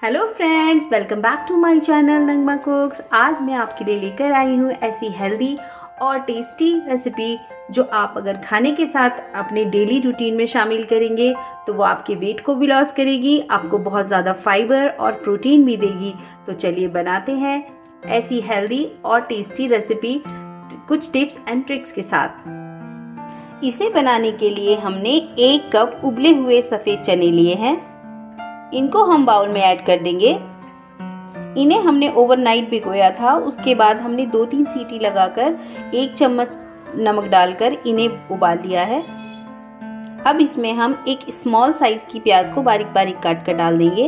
Hello friends, welcome back to my channel Nagma cooks. आज मैं आपके लिए लेकर आई हूँ ऐसी हेल्दी और टेस्टी रेसिपी जो आप अगर खाने के साथ अपने डेली रूटीन में शामिल करेंगे तो वो आपके वेट को भी लॉस करेगी, आपको बहुत ज़्यादा फाइबर और प्रोटीन भी देगी। तो चलिए बनाते हैं ऐसी हेल्दी और टेस्टी रेसिपी कुछ टिप्स एंड ट्रिक्स के साथ। इसे बनाने के लिए हमने 1 कप उबले हुए सफ़ेद चने लिए हैं। इनको हम बाउल में ऐड कर देंगे। इन्हें हमने ओवरनाइट भिगोया था। उसके बाद हमने 2-3 सीटी लगाकर 1 चम्मच नमक डालकर इन्हें उबाल लिया है। अब इसमें हम एक स्मॉल साइज की प्याज को बारीक बारीक काट कर डाल देंगे।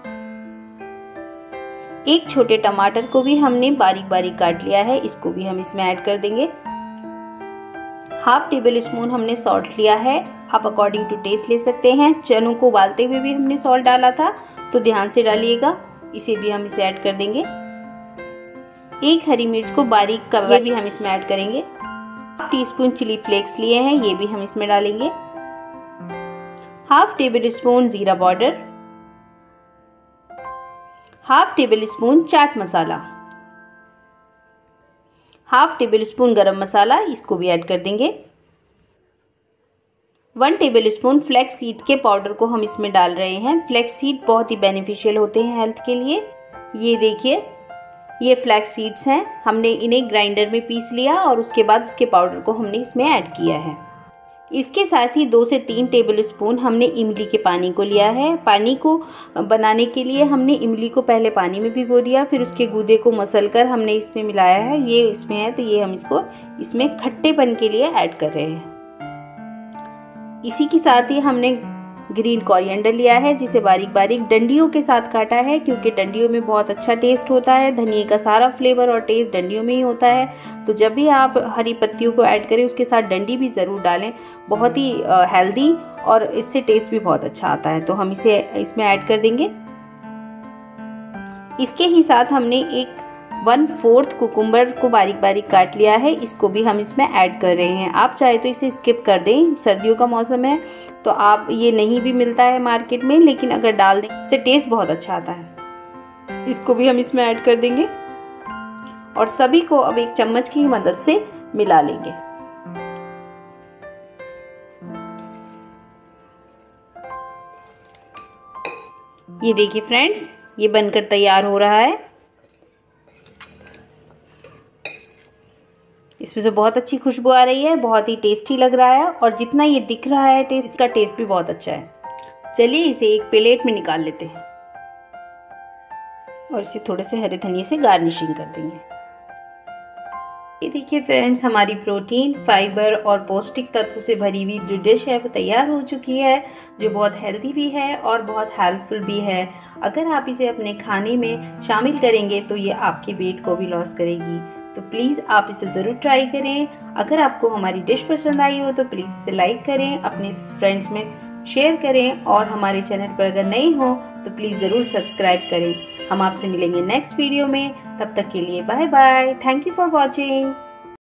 1 छोटे टमाटर को भी हमने बारीक बारीक काट लिया है, इसको भी हम इसमें ऐड कर देंगे। हाफ टेबल स्पून हमने सॉल्ट लिया है, आप अकॉर्डिंग टू टेस्ट ले सकते हैं। चनों को उबालते हुए भी हमने सॉल्ट डाला था, तो ध्यान से डालिएगा। इसे भी हम इसे ऐड कर देंगे। 1 हरी मिर्च को बारीक काट ये भी हम इसमें ऐड करेंगे। 1 टीस्पून चिली फ्लेक्स लिए हैं, ये भी हम इसमें डालेंगे। हाफ टेबल स्पून जीरा powder, half tablespoon chaat masala, half tablespoon garam masala, इसको भी ऐड कर देंगे। 1 टेबल स्पून फ्लैक्स सीड के पाउडर को हम इसमें डाल रहे हैं। फ्लैक्स सीड बहुत ही बेनिफिशियल होते हैं हेल्थ के लिए। ये देखिए, ये फ्लैक्स सीड्स हैं। हमने इन्हें ग्राइंडर में पीस लिया और उसके बाद उसके पाउडर को हमने इसमें ऐड किया है। इसके साथ ही 2 से 3 टेबल स्पून हमने इमली के पानी को लिया है। पानी को बनाने के लिए हमने इमली को पहले पानी में भिगो दिया, फिर उसके गूदे को मसलकर हमने इसमें मिलाया है। ये इसमें है, तो ये हम इसको इसमें खट्टेपन के लिए ऐड कर रहे हैं। इसी के साथ ही हमने ग्रीन कोरिएंडर लिया है, जिसे बारीक बारीक डंडियों के साथ काटा है, क्योंकि डंडियों में बहुत अच्छा टेस्ट होता है। धनिए का सारा फ्लेवर और टेस्ट डंडियों में ही होता है। तो जब भी आप हरी पत्तियों को ऐड करें उसके साथ डंडी भी ज़रूर डालें, बहुत ही हेल्दी और इससे टेस्ट भी बहुत अच्छा आता है। तो हम इसे इसमें ऐड कर देंगे। इसके ही साथ हमने 1/4 कुकुम्बर को बारीक बारीक काट लिया है, इसको भी हम इसमें ऐड कर रहे हैं। आप चाहे तो इसे स्किप कर दें, सर्दियों का मौसम है तो आप ये नहीं भी मिलता है मार्केट में, लेकिन अगर डाल दें इससे टेस्ट बहुत अच्छा आता है। इसको भी हम इसमें ऐड कर देंगे और सभी को अब 1 चम्मच की मदद से मिला लेंगे। ये देखिए फ्रेंड्स, ये बनकर तैयार हो रहा है। इसमें से बहुत अच्छी खुशबू आ रही है, बहुत ही टेस्टी लग रहा है और जितना ये दिख रहा है टेस्ट, इसका टेस्ट भी बहुत अच्छा है। चलिए इसे एक प्लेट में निकाल लेते हैं और इसे थोड़े से हरे धनिए से गार्निशिंग कर देंगे। ये देखिए फ्रेंड्स, हमारी प्रोटीन, फाइबर और पौष्टिक तत्व से भरी हुई जो डिश है वो तैयार हो चुकी है, जो बहुत हेल्दी भी है और बहुत हेल्पफुल भी है। अगर आप इसे अपने खाने में शामिल करेंगे तो ये आपके वेट को भी लॉस करेगी। तो प्लीज़ आप इसे ज़रूर ट्राई करें। अगर आपको हमारी डिश पसंद आई हो तो प्लीज़ इसे लाइक करें, अपने फ्रेंड्स में शेयर करें और हमारे चैनल पर अगर नए हो तो प्लीज़ ज़रूर सब्सक्राइब करें। हम आपसे मिलेंगे नेक्स्ट वीडियो में। तब तक के लिए bye bye. Thank you for watching.